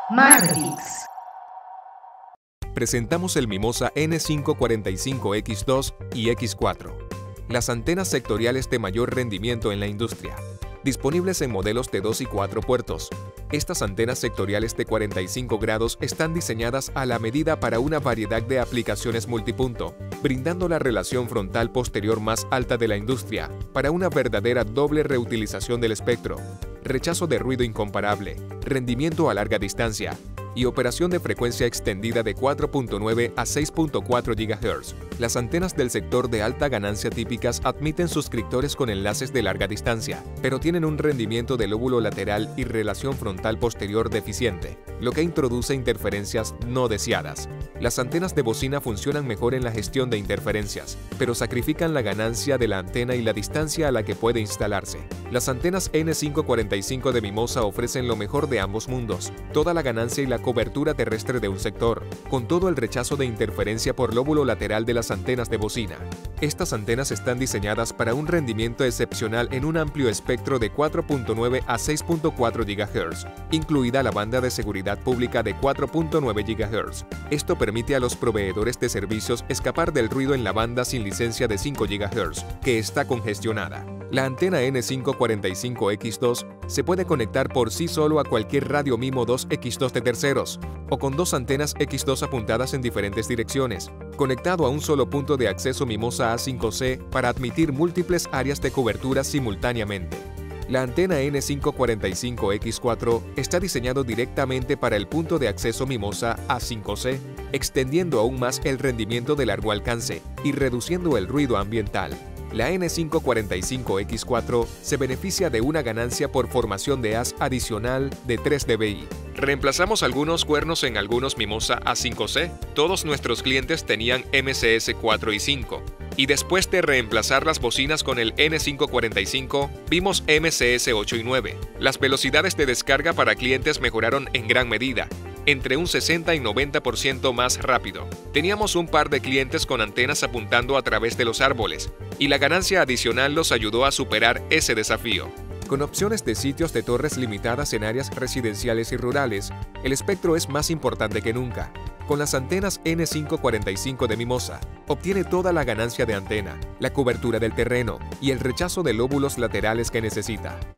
Marketix. Presentamos el Mimosa N545X2 y X4, las antenas sectoriales de mayor rendimiento en la industria, disponibles en modelos de 2 y 4 puertos. Estas antenas sectoriales de 45 grados están diseñadas a la medida para una variedad de aplicaciones multipunto, brindando la relación frontal posterior más alta de la industria para una verdadera doble reutilización del espectro, rechazo de ruido incomparable, rendimiento a larga distancia y operación de frecuencia extendida de 4.9 a 6.4 GHz. Las antenas del sector de alta ganancia típicas admiten suscriptores con enlaces de larga distancia, pero tienen un rendimiento de lóbulo lateral y relación frontal posterior deficiente, lo que introduce interferencias no deseadas. Las antenas de bocina funcionan mejor en la gestión de interferencias, pero sacrifican la ganancia de la antena y la distancia a la que puede instalarse. Las antenas N545 de Mimosa ofrecen lo mejor de ambos mundos, toda la ganancia y la cobertura terrestre de un sector, con todo el rechazo de interferencia por lóbulo lateral de las antenas de bocina. Estas antenas están diseñadas para un rendimiento excepcional en un amplio espectro de 4.9 a 6.4 GHz, incluida la banda de seguridad pública de 4.9 GHz. Esto permite a los proveedores de servicios escapar del ruido en la banda sin licencia de 5 GHz, que está congestionada. La antena N545X2 se puede conectar por sí solo a cualquier radio MIMO 2X2 de terceros, o con dos antenas X2 apuntadas en diferentes direcciones, conectado a un solo punto de acceso Mimosa A5C para admitir múltiples áreas de cobertura simultáneamente. La antena N545X4 está diseñado directamente para el punto de acceso Mimosa A5C, extendiendo aún más el rendimiento de largo alcance y reduciendo el ruido ambiental. La N545X4 se beneficia de una ganancia por formación de haz adicional de 3 dBi. Reemplazamos algunos cuernos en algunos Mimosa A5C. Todos nuestros clientes tenían MCS 4 y 5. Y después de reemplazar las bocinas con el N545, vimos MCS 8 y 9. Las velocidades de descarga para clientes mejoraron en gran medida, entre un 60 y 90% más rápido. Teníamos un par de clientes con antenas apuntando a través de los árboles, y la ganancia adicional los ayudó a superar ese desafío. Con opciones de sitios de torres limitadas en áreas residenciales y rurales, el espectro es más importante que nunca. Con las antenas N545 de Mimosa, obtiene toda la ganancia de antena, la cobertura del terreno y el rechazo de lóbulos laterales que necesita.